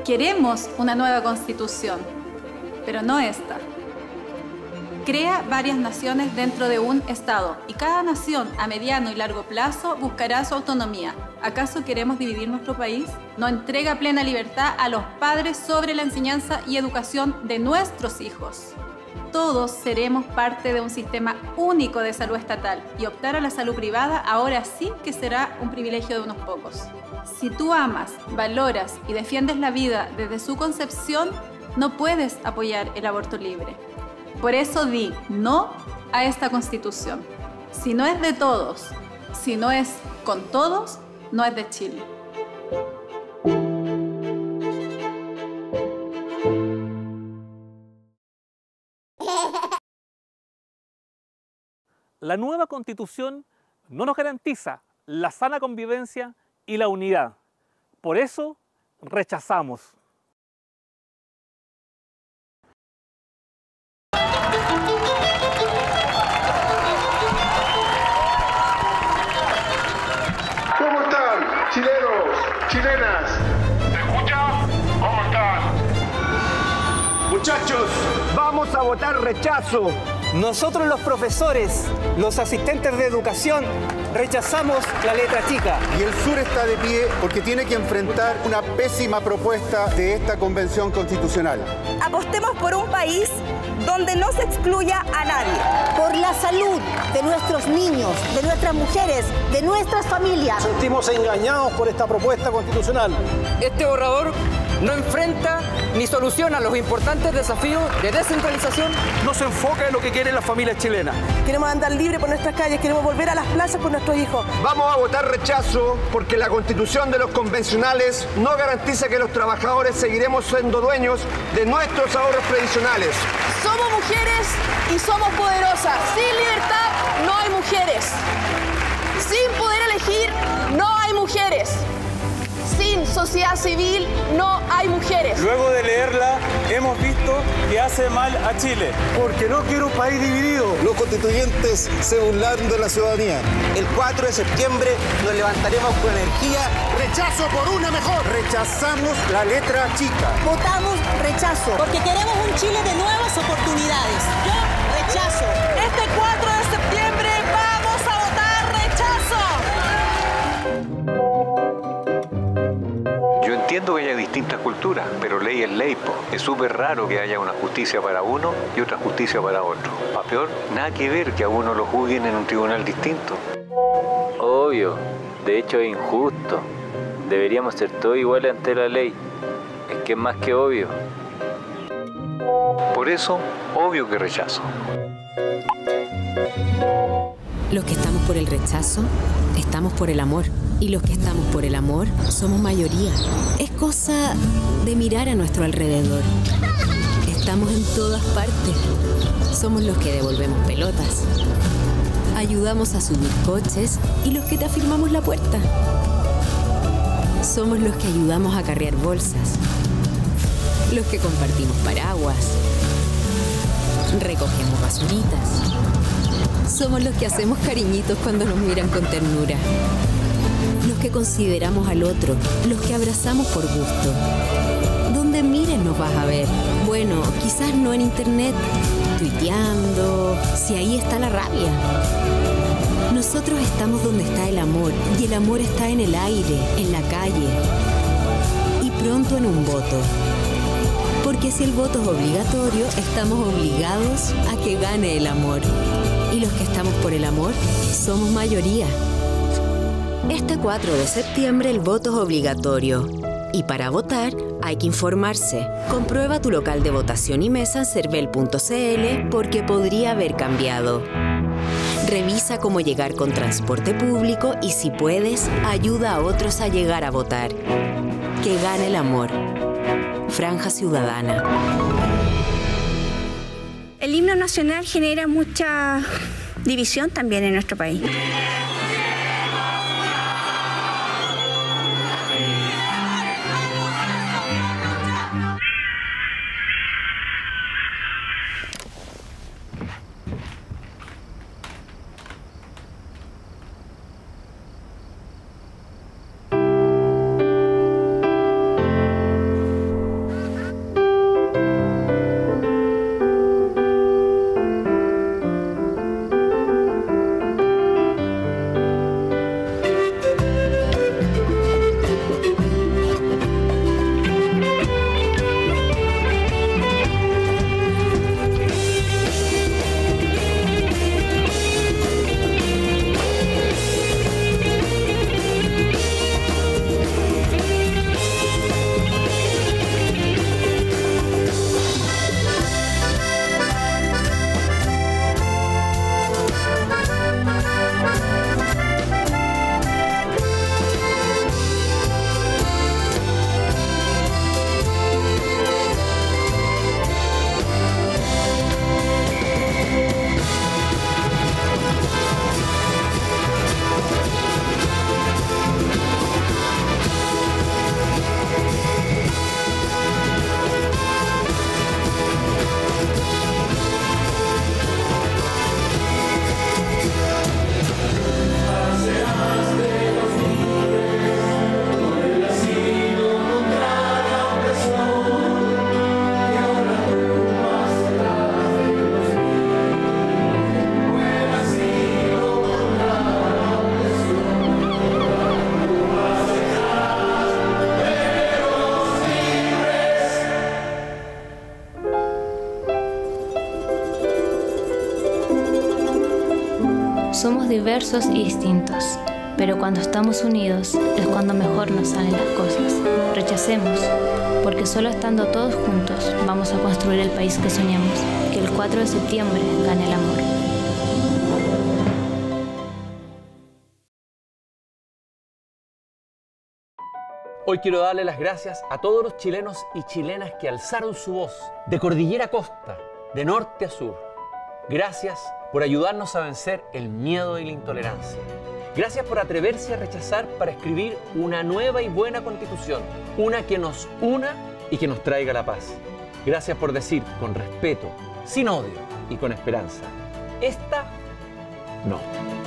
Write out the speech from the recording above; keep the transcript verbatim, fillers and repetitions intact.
Queremos una nueva constitución, pero no esta. Crea varias naciones dentro de un Estado y cada nación a mediano y largo plazo buscará su autonomía. ¿Acaso queremos dividir nuestro país? No entrega plena libertad a los padres sobre la enseñanza y educación de nuestros hijos. Todos seremos parte de un sistema único de salud estatal y optar a la salud privada ahora sí que será un privilegio de unos pocos. Si tú amas, valoras y defiendes la vida desde su concepción, no puedes apoyar el aborto libre. Por eso di no a esta Constitución. Si no es de todos, si no es con todos, no es de Chile. La nueva Constitución no nos garantiza la sana convivencia y la unidad. Por eso, rechazamos. ¿Cómo están, chilenos, chilenas? ¿Se escucha? ¿Cómo están? Muchachos, vamos a votar rechazo. Nosotros los profesores, los asistentes de educación, rechazamos la letra chica. Y el sur está de pie porque tiene que enfrentar una pésima propuesta de esta convención constitucional. Apostemos por un país donde no se excluya a nadie. Por la salud de nuestros niños, de nuestras mujeres, de nuestras familias. Nos sentimos engañados por esta propuesta constitucional. Este borrador no enfrenta ni soluciona los importantes desafíos de descentralización. No se enfoca en lo que quieren las familias chilenas. Queremos andar libre por nuestras calles, queremos volver a las plazas con nuestros hijos. Vamos a votar rechazo porque la constitución de los convencionales no garantiza que los trabajadores seguiremos siendo dueños de nuestros ahorros previsionales. Somos mujeres y somos poderosas. Sin libertad no hay mujeres. Sin poder elegir no hay mujeres. Sin sociedad civil no hay mujeres. Luego de leerla, hemos visto que hace mal a Chile. Porque no quiero un país dividido. Los constituyentes se burlaron de la ciudadanía. El cuatro de septiembre nos levantaremos con energía. Rechazo por una mejor. Rechazamos la letra chica. Votamos rechazo. Porque queremos un Chile de nuevas oportunidades. Yo rechazo. Este cuatro de septiembre vamos a votar rechazo. Yo entiendo que haya distintas culturas, pero ley es ley, po. Es súper raro que haya una justicia para uno y otra justicia para otro. Pa' peor, nada que ver que a uno lo juzguen en un tribunal distinto. Obvio, de hecho es injusto. Deberíamos ser todos iguales ante la ley. Es que es más que obvio. Por eso, obvio que rechazo. Los que estamos por el rechazo, estamos por el amor. Y los que estamos por el amor, somos mayoría. Es cosa de mirar a nuestro alrededor. Estamos en todas partes. Somos los que devolvemos pelotas. Ayudamos a subir coches y los que te afirmamos la puerta. Somos los que ayudamos a carrear bolsas. Los que compartimos paraguas. Recogemos basuritas. Somos los que hacemos cariñitos cuando nos miran con ternura. Los que consideramos al otro, los que abrazamos por gusto. Donde mires nos vas a ver. Bueno, quizás no en internet, tuiteando, si ahí está la rabia. Nosotros estamos donde está el amor, y el amor está en el aire, en la calle, y pronto en un voto. Porque si el voto es obligatorio, estamos obligados a que gane el amor. Y los que estamos por el amor, somos mayoría. Este cuatro de septiembre el voto es obligatorio. Y para votar hay que informarse. Comprueba tu local de votación y mesa en cervel punto c l porque podría haber cambiado. Revisa cómo llegar con transporte público y si puedes, ayuda a otros a llegar a votar. Que gane el amor. Franja Ciudadana. El himno nacional genera mucha división también en nuestro país. Somos diversos y distintos, pero cuando estamos unidos es cuando mejor nos salen las cosas. Rechacemos, porque solo estando todos juntos vamos a construir el país que soñamos. Que el cuatro de septiembre gane el amor. Hoy quiero darle las gracias a todos los chilenos y chilenas que alzaron su voz, de cordillera a costa, de norte a sur. Gracias por ayudarnos a vencer el miedo y la intolerancia. Gracias por atreverse a rechazar para escribir una nueva y buena constitución, una que nos una y que nos traiga la paz. Gracias por decir con respeto, sin odio y con esperanza: esta no.